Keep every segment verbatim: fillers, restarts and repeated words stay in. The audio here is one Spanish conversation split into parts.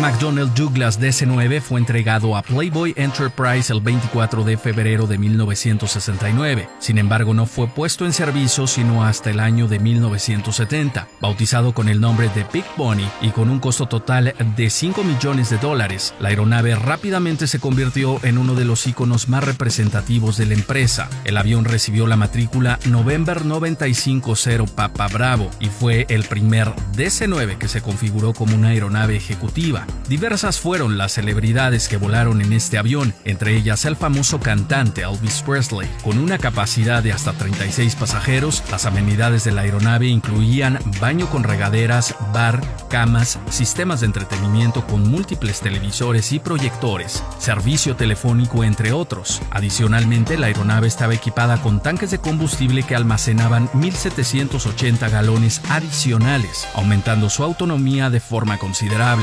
McDonnell Douglas D C nueve fue entregado a Playboy Enterprise el veinticuatro de febrero de mil novecientos sesenta y nueve. Sin embargo, no fue puesto en servicio sino hasta el año de mil novecientos setenta. Bautizado con el nombre de Big Bunny y con un costo total de cinco millones de dólares, la aeronave rápidamente se convirtió en uno de los iconos más representativos de la empresa. El avión recibió la matrícula November noventa y cinco cero Papa Bravo y fue el primer D C nueve que se configuró como una aeronave ejecutiva. Diversas fueron las celebridades que volaron en este avión, entre ellas el famoso cantante Elvis Presley. Con una capacidad de hasta treinta y seis pasajeros, las amenidades de la aeronave incluían baño con regaderas, bar, camas, sistemas de entretenimiento con múltiples televisores y proyectores, servicio telefónico, entre otros. Adicionalmente, la aeronave estaba equipada con tanques de combustible que almacenaban mil setecientos ochenta galones adicionales, aumentando su autonomía de forma considerable.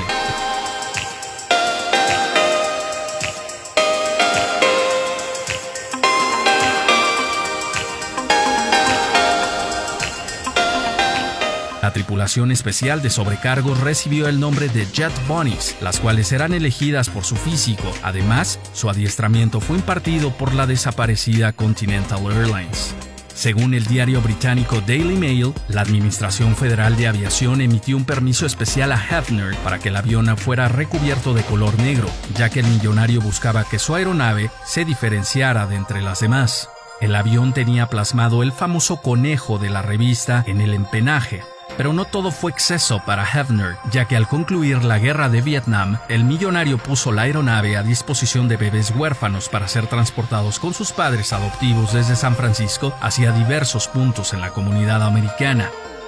La tripulación especial de sobrecargos recibió el nombre de Jet Bunnies, las cuales serán elegidas por su físico. Además, su adiestramiento fue impartido por la desaparecida Continental Airlines. Según el diario británico Daily Mail, la Administración Federal de Aviación emitió un permiso especial a Hefner para que el avión fuera recubierto de color negro, ya que el millonario buscaba que su aeronave se diferenciara de entre las demás. El avión tenía plasmado el famoso conejo de la revista en el empenaje. Pero no todo fue exceso para Hefner, ya que al concluir la guerra de Vietnam, el millonario puso la aeronave a disposición de bebés huérfanos para ser transportados con sus padres adoptivos desde San Francisco hacia diversos puntos en la comunidad americana.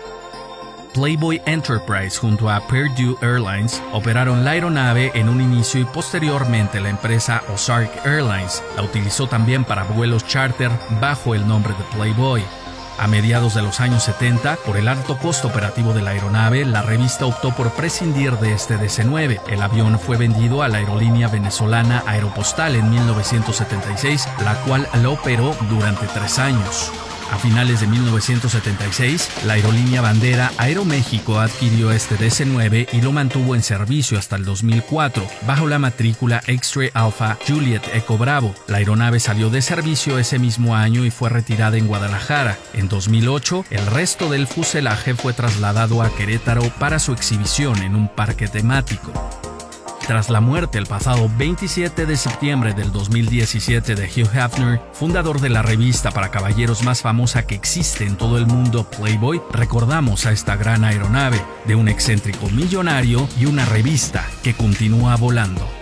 Playboy Enterprise junto a Purdue Airlines operaron la aeronave en un inicio y posteriormente la empresa Ozark Airlines la utilizó también para vuelos charter bajo el nombre de Playboy. A mediados de los años setenta, por el alto costo operativo de la aeronave, la revista optó por prescindir de este D C nueve. El avión fue vendido a la aerolínea venezolana Aeropostal en mil novecientos setenta y seis, la cual lo operó durante tres años. A finales de mil novecientos setenta y seis, la aerolínea bandera Aeroméxico adquirió este D C nueve y lo mantuvo en servicio hasta el dos mil cuatro, bajo la matrícula X-Ray Alpha Juliet Echo Bravo. La aeronave salió de servicio ese mismo año y fue retirada en Guadalajara. En dos mil ocho, el resto del fuselaje fue trasladado a Querétaro para su exhibición en un parque temático. Tras la muerte el pasado veintisiete de septiembre del dos mil diecisiete de Hugh Hefner, fundador de la revista para caballeros más famosa que existe en todo el mundo, Playboy, recordamos a esta gran aeronave de un excéntrico millonario y una revista que continúa volando.